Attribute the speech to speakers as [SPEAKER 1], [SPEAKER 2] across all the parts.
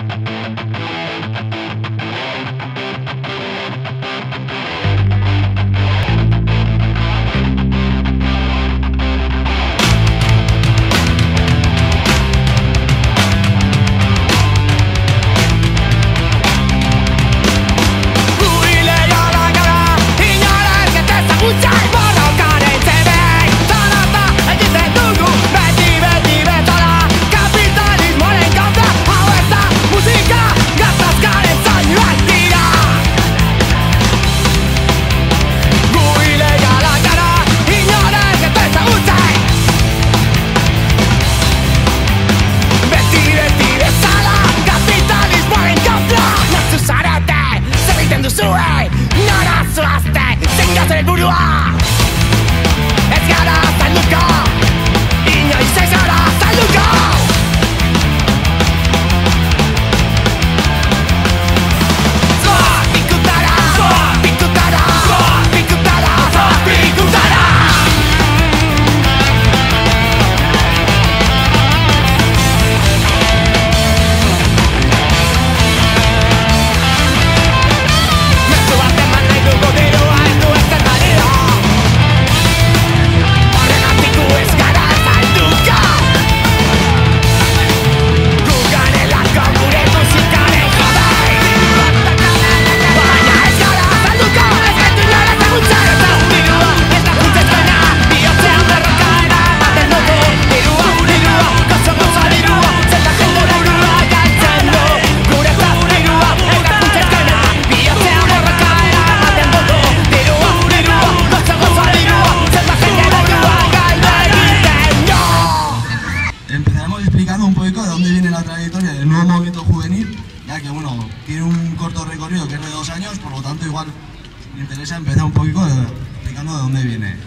[SPEAKER 1] tiene un corto recorrido que es de 2 años, por lo tanto igual me interesa empezar un poquito explicando de dónde viene.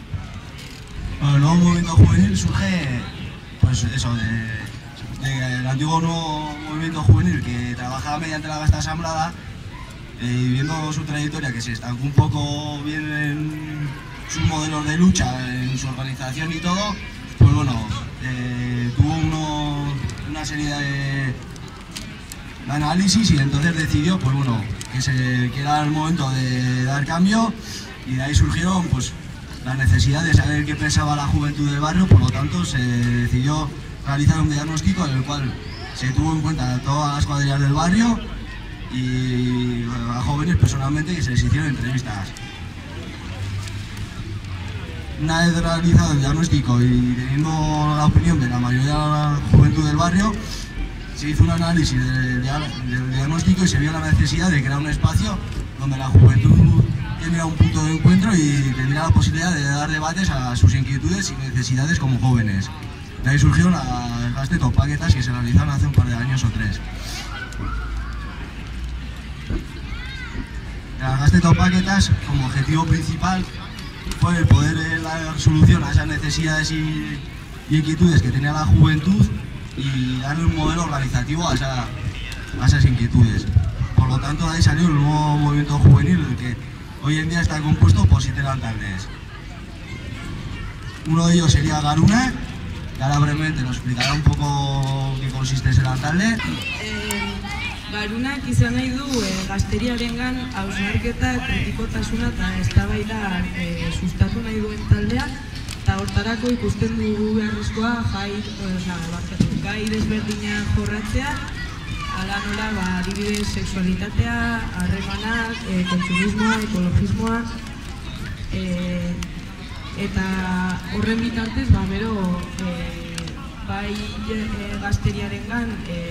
[SPEAKER 1] Bueno, el nuevo movimiento juvenil surge, pues eso, del antiguo nuevo movimiento juvenil que trabajaba mediante la vasta asamblada, y viendo su trayectoria que se estancó un poco bien en sus modelos de lucha, en su organización y todo, pues bueno, tuvo una serie de análisis y entonces decidió, pues bueno, que era el momento de dar cambio, y de ahí surgieron pues la necesidad de saber qué pensaba la juventud del barrio. Por lo tanto se decidió realizar un diagnóstico en el cual se tuvo en cuenta todas las cuadrillas del barrio y a jóvenes personalmente, que se les hicieron entrevistas. Una vez realizado el diagnóstico y teniendo la opinión de la mayoría de la juventud del barrio, se hizo un análisis del diagnóstico y se vio la necesidad de crear un espacio donde la juventud tendría un punto de encuentro y tendría la posibilidad de dar debates a sus inquietudes y necesidades como jóvenes. De ahí surgieron las gazte-topaketas que se realizaron hace un par de años o 3. Las gazte-topaketas, como objetivo principal, fue el poder dar solución a esas necesidades y inquietudes que tenía la juventud y darle un modelo organizativo a esas inquietudes. Por lo tanto, de ahí salió el nuevo movimiento juvenil, el que hoy en día está compuesto por 7 lantaldes. Uno de ellos sería Garuna, que ahora brevemente nos explicará un poco qué consiste ese lantalde.
[SPEAKER 2] Garunak izan nahi du gazteriarengan hausnarketa, kritikotasuna eta eztabaida sustatu nahi duen taldea, eta hortarako ikusten dugu beharrezkoa gai desberdinak jorratzea, hala nola adibidez sexualitatea, harremanak, kontsumismoa, ekologismoa, eta horren bitartez bero bai gazteriarengan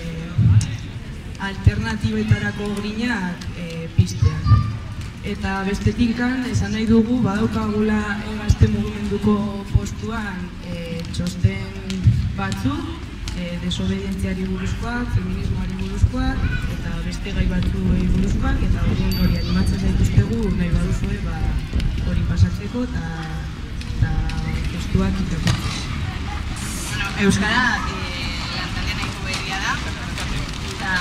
[SPEAKER 2] alternatibetarako grinak pizteak. Eta bestetinkan esan nahi dugu badaukagula gazte mugimenduko postuan txosten batzuk, desobedientziari buruzkoak, feminismoari buruzkoak, eta beste gai batzuei buruzkoak, eta hori animatzen zaituztegu nahi baduzue hori pasatzeko eta postuak iteko.
[SPEAKER 3] Euskara lantalde nahiko berria da, eta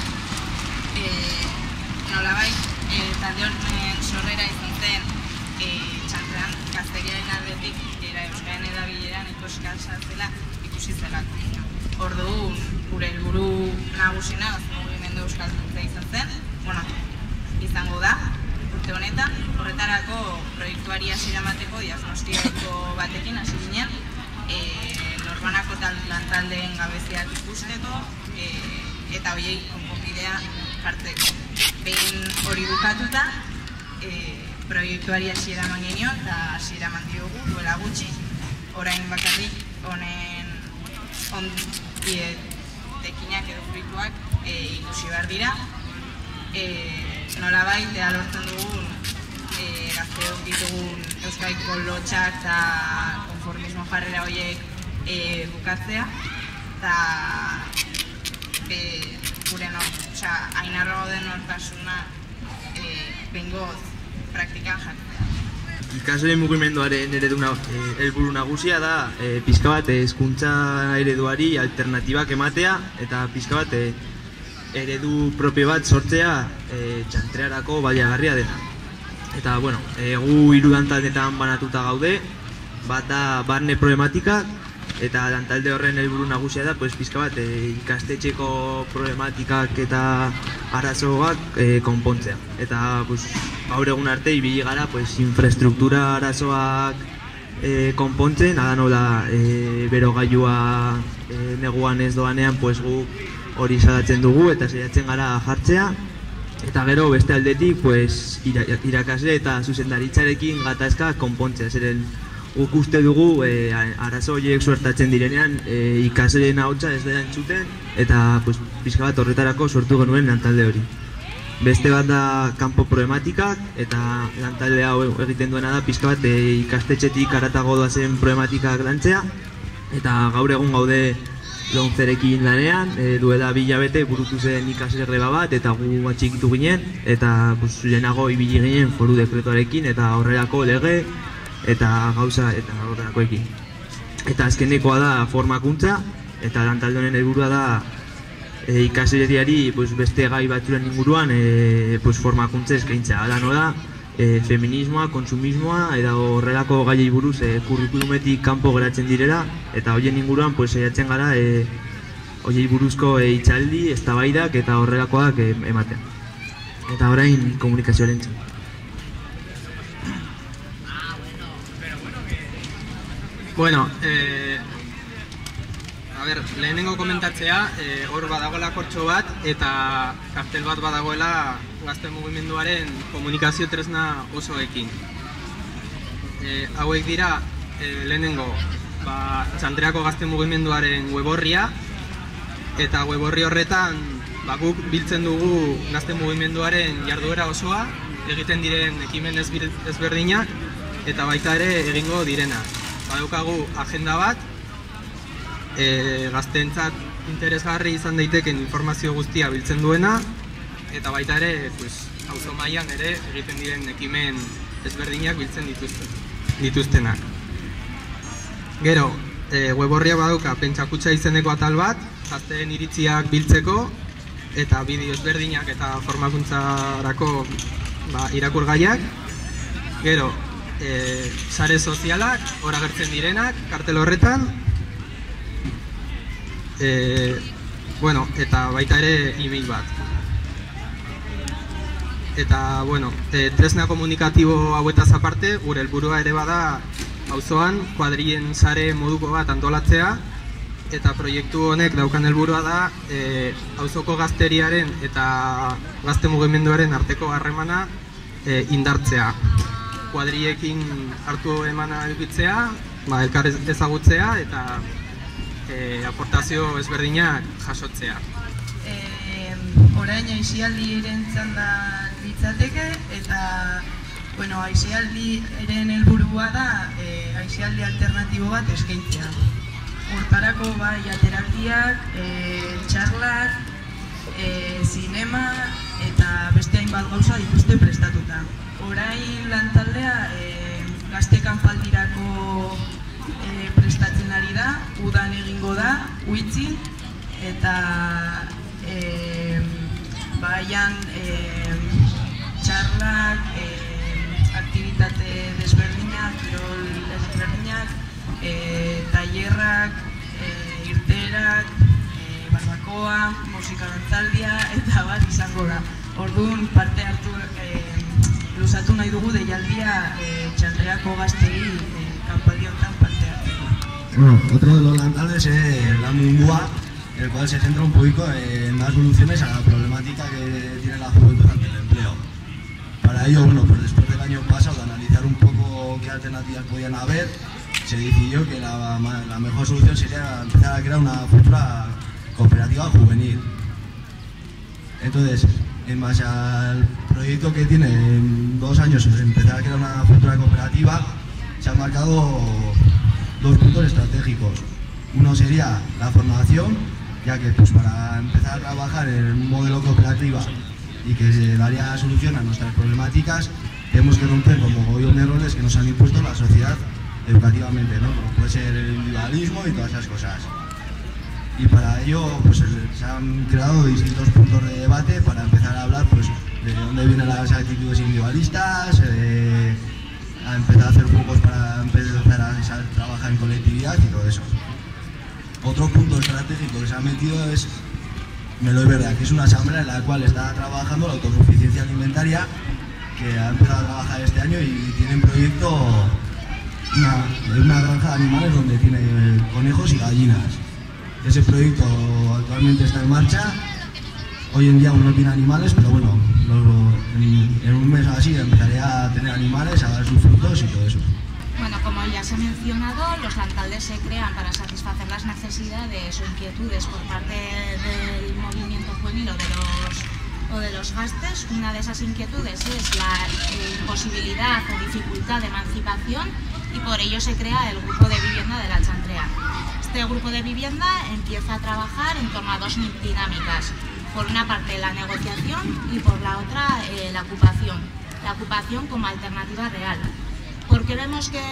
[SPEAKER 3] nolabait talde honen sorrera izan zen txantrean gazteriaren aldetik euskaren edabileran ikoskal sartzela ikusi zelako. Orduan, gure helburu nagusina, euskalduntza izan zen, izango da, urte honetan, horretarako proiektuari hasiera emateko diagnostiko batekin hasi ginen, norbanako lantaldeen gabeziak ikusteko, eta horiei konponbidea jartzeko. Behin hori bukatuta, proiektuari hasiera eman genion, eta hasiera eman diogu duela gutxi, orain bakarrik honen tekinak edo fruituak ikusi behar dira. Nolabait, lortzen dugun gazteok ditugun euskaiko lotxak eta konformismo jarrera horiek bukatzea, eta gure hainarro den nortasuna bengoz praktikan jartzea.
[SPEAKER 4] Ikasleen mugimenduaren helburu nagusia da pixka bat hezkuntza ereduari alternatibak ematea eta pixka bat eredu propio bat sortzea txantrearako baliagarria dena. Eta, gu 3 lantaldetan banatuta gaude, bat da barne problematikak, eta lantalde horren helburu nagusia da pixka bat ikastetxeko problematikak eta arazoak konpontzea. Eta gaur egun arte ibili gara infrastruktura arazoak konpontzen, ala nola berogailua neguan ez doanean gu hori salatzen dugu eta saiatzen gara jartzea. Eta gero beste aldetik irakasle eta zuzendaritzarekin gatazka konpontzea. Zeren guk uste dugu arazo horiek suertatzen direnean ikasleen ahotsa ez dela entzuten eta pixka bat horretarako sortu genuen lantalde hori. Beste bat da kanpo problematikak eta lantalde hau egiten duena da pixka bat ikastetxetik haratago doazen problematikak lantzea. Eta gaur egun gaude Lomcerekin lanean, duela 2 hilabete burutu zen ikasle greba bat eta gu atxikitu ginen eta lehenago ibili ginen foru dekretuarekin eta horrelako lege eta gauza eta horrelakoekin. Eta azkenekoa da formakuntza eta lantalde honen helburua da ikasleriari beste gai batzuren inguruan formakuntza eskaintzea. Hala nola, feminismoa, kontsumismoa eta horrelako gaiei buruz kurrikulumetik kanpo geratzen direla eta horien inguruan saiatzen gara horiei buruzko hitzaldi, eztabaidak eta horrelakoak ematen. Eta orain komunikazioaren txan.
[SPEAKER 5] Lehenengo komentatzea, hor badagoela kortxo bat eta kartel bat badagoela gazte mugimenduaren komunikazio tresna osoekin. Hauek dira, lehenengo, Txantreako gazte mugimenduaren weborria eta weborri horretan guk biltzen dugu gazte mugimenduaren jarduera osoa, egiten diren ekimen ezberdinak eta baita ere egingo direna. Badaukagu agenda bat, gazteentzat interesgarri izan daiteken informazio guztia biltzen duena eta baita ere auzo mailan ere egiten diren ekimen ezberdinak biltzen dituztenak. Gero, weborria badauka pentsakutxa izeneko atal bat, gazteen iritziak biltzeko eta bideo ezberdinak eta formakuntzarako irakurgaiak. Gero, sare sozialak, hor agertzen direnak, kartel horretan. Eta baita ere e-mail bat. Eta, tresna komunikatibo hauetaz aparte, gure helburua ere bada auzoan kuadrien sare moduko bat antolatzea eta proiektu honek daukan helburua da auzoko gazteriaren eta gazte mugimenduaren arteko harremana indartzea. Kuadriekin hartu emana edukitzea, elkar ezagutzea eta aportazio ezberdinak jasotzea.
[SPEAKER 2] Orain aisialdiren txanda litzateke eta aisialdiren helburua da aisialdi alternatibo bat eskaintzea. Hortarako ateraldiak, txarlak, zinema eta beste hainbat gauza dituzte prestatuta. Orain lantaldea gazte kanpaldirako prestatzen ari da, udan egingo da, uitzin, eta baian txarlak, aktibitate desberdinak, kirol desberdinak, tailerrak, irteerak, barbakoa, musika dantzaldia, eta bat izango da. Orduan parte hartu luzatu nahi dugu deialdia Txandreako gaztei kanpaldi honetan parte hartzeko.
[SPEAKER 1] Bueno, otro de los lantales es la Mundua, el cual se centra un poquito en dar soluciones a la problemática que tiene la juventud ante el empleo. Para ello, bueno, pues después del año pasado de analizar un poco qué alternativas podían haber, se decidió que la mejor solución sería empezar a crear una futura cooperativa juvenil. Entonces, en base al proyecto que tiene en 2 años, empezar a crear una futura cooperativa, se han marcado 2 puntos estratégicos. Uno sería la formación, ya que pues, para empezar a trabajar en un modelo cooperativa y que se daría solución a nuestras problemáticas, tenemos que romper con mogollón de roles que nos han impuesto la sociedad educativamente, ¿no? Como puede ser el individualismo y todas esas cosas. Y para ello pues, se han creado distintos puntos de debate para empezar a hablar pues, de dónde vienen las actitudes individualistas, a empezar a hacer grupos para empezar a trabajar en colectividad y todo eso. Otro punto estratégico que se ha metido es Melo y Verdad, que es una asamblea en la cual está trabajando la autosuficiencia alimentaria, que ha empezado a trabajar este año y tiene en proyecto una granja de animales donde tiene conejos y gallinas. Ese proyecto actualmente está en marcha. Hoy en día aún no tiene animales, pero bueno, en un mes así empezaría a tener animales, a dar sus frutos y todo eso.
[SPEAKER 6] Bueno, como ya se ha mencionado, los lantaldes se crean para satisfacer las necesidades o inquietudes por parte del movimiento juvenil o de los gastes. Una de esas inquietudes es la imposibilidad o dificultad de emancipación y por ello se crea el grupo de vivienda de la Chantrea. Este grupo de vivienda empieza a trabajar en torno a 2 dinámicas. Por una parte la negociación y por la otra la ocupación. La ocupación como alternativa real. Porque vemos que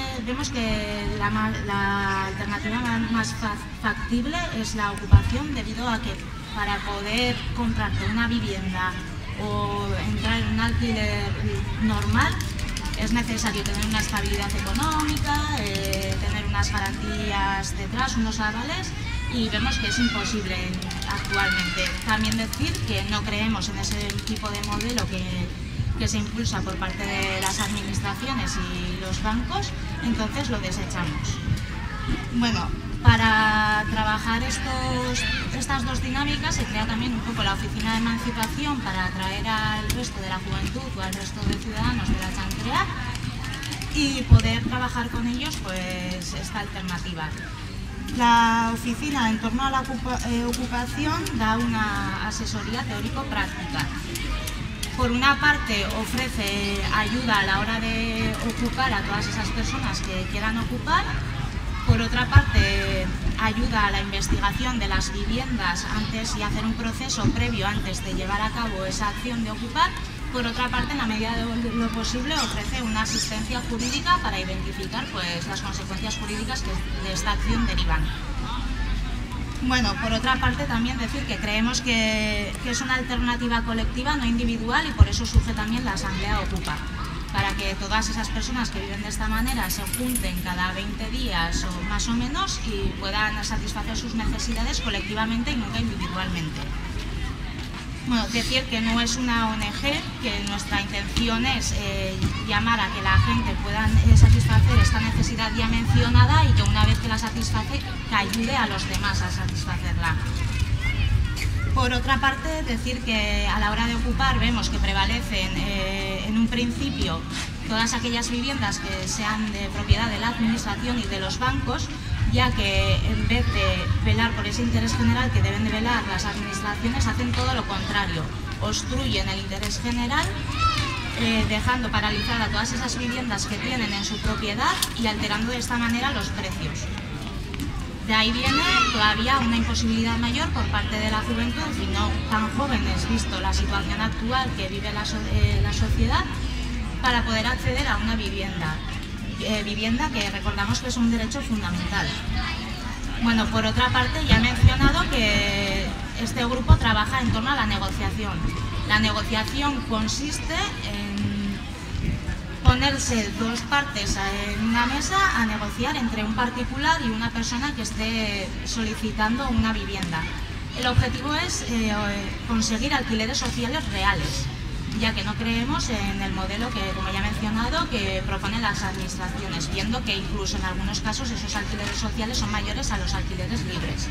[SPEAKER 6] la alternativa más factible es la ocupación, debido a que para poder comprarte una vivienda o entrar en un alquiler normal es necesario tener una estabilidad económica, tener unas garantías detrás, unos avales, y vemos que es imposible actualmente. También decir que no creemos en ese tipo de modelo que se impulsa por parte de las administraciones y los bancos, entonces lo desechamos. Bueno, para trabajar estas 2 dinámicas se crea también un poco la oficina de emancipación para atraer al resto de la juventud o al resto de ciudadanos de la Chantrea y poder trabajar con ellos pues esta alternativa. La oficina en torno a la ocupación da una asesoría teórico-práctica. Por una parte ofrece ayuda a la hora de ocupar a todas esas personas que quieran ocupar. Por otra parte ayuda a la investigación de las viviendas antes y hacer un proceso previo antes de llevar a cabo esa acción de ocupar. Por otra parte, en la medida de lo posible, ofrece una asistencia jurídica para identificar pues, las consecuencias jurídicas que de esta acción derivan. Bueno, por otra parte también decir que creemos que es una alternativa colectiva, no individual, y por eso surge también la Asamblea Ocupa, para que todas esas personas que viven de esta manera se junten cada 20 días o más o menos y puedan satisfacer sus necesidades colectivamente y nunca individualmente. Bueno, decir que no es una ONG, que nuestra intención es llamar a que la gente pueda satisfacer esta necesidad ya mencionada y que una vez que la satisface, que ayude a los demás a satisfacerla. Por otra parte, decir que a la hora de ocupar vemos que prevalecen en un principio todas aquellas viviendas que sean de propiedad de la administración y de los bancos, ya que en vez de velar por ese interés general que deben de velar las administraciones, hacen todo lo contrario, obstruyen el interés general, dejando paralizar a todas esas viviendas que tienen en su propiedad y alterando de esta manera los precios. De ahí viene todavía una imposibilidad mayor por parte de la juventud, y no tan jóvenes, visto la situación actual que vive la sociedad, para poder acceder a una vivienda. Vivienda que recordamos que es un derecho fundamental. Bueno, por otra parte, ya he mencionado que este grupo trabaja en torno a la negociación. La negociación consiste en ponerse 2 partes en una mesa a negociar entre un particular y una persona que esté solicitando una vivienda. El objetivo es conseguir alquileres sociales reales, ya que no creemos en el modelo que, como ya he mencionado, que proponen las administraciones, viendo que incluso en algunos casos esos alquileres sociales son mayores a los alquileres libres.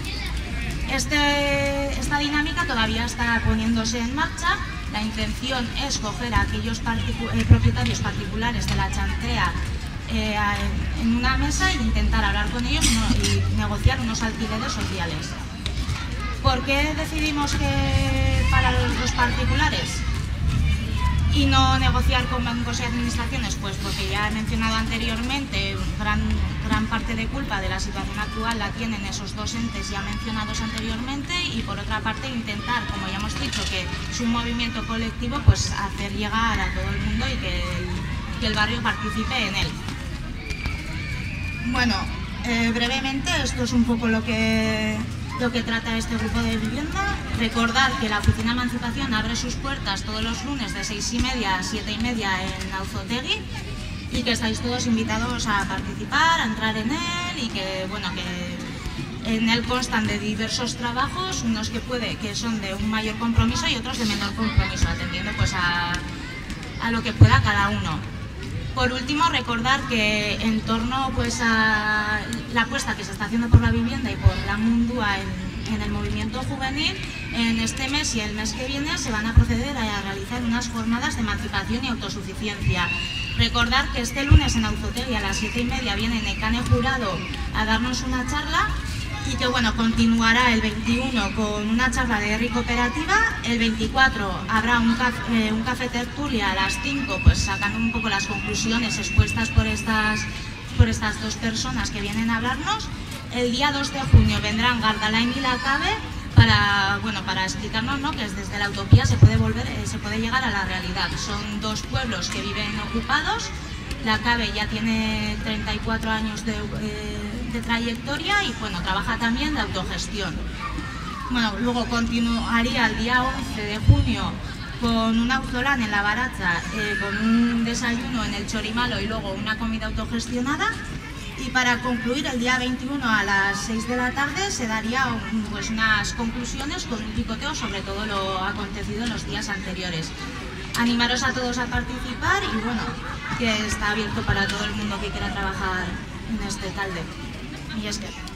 [SPEAKER 6] Esta dinámica todavía está poniéndose en marcha. La intención es coger a aquellos propietarios particulares de la chantrea en una mesa e intentar hablar con ellos y negociar unos alquileres sociales. ¿Por qué decidimos que para los particulares y no negociar con bancos y administraciones? Pues porque ya he mencionado anteriormente, gran parte de culpa de la situación actual la tienen esos dos entes ya mencionados anteriormente, y por otra parte intentar, como ya hemos dicho, que es un movimiento colectivo, pues hacer llegar a todo el mundo y que el barrio participe en él. Bueno, brevemente esto es un poco lo que trata este grupo de vivienda. Recordar que la Oficina Emancipación abre sus puertas todos los lunes de 6:30 a 7:30 en Auzotegui, y que estáis todos invitados a participar, a entrar en él, y que, bueno, que en él constan de diversos trabajos, unos que son de un mayor compromiso y otros de menor compromiso, atendiendo pues a lo que pueda cada uno. Por último, recordar que en torno pues a la apuesta que se está haciendo por la vivienda y por la Mundua en el movimiento juvenil, en este mes y el mes que viene se van a proceder a realizar unas jornadas de emancipación y autosuficiencia. Recordar que este lunes en Auzotegui a las 7:30 viene Nekane Jurado a darnos una charla, y que, bueno, continuará el 21 con una charla de herri cooperativa. El 24 habrá un café tertulia a las 5, pues sacando un poco las conclusiones expuestas por estas dos personas que vienen a hablarnos. El día 2 de junio vendrán Gardalain y La Cabe para explicarnos, ¿no?, que desde la utopía se puede llegar a la realidad. Son dos pueblos que viven ocupados. La Cabe ya tiene 34 años de trayectoria y, bueno, trabaja también de autogestión. Bueno, luego continuaría el día 11 de junio con un auzolán en la Baracha, con un desayuno en el Chorimalo y luego una comida autogestionada. Y para concluir, el día 21 a las 6 de la tarde se daría pues unas conclusiones con un picoteo sobre todo lo acontecido en los días anteriores. Animaros a todos a participar y, bueno, que está abierto para todo el mundo que quiera trabajar en este talde. Y es que...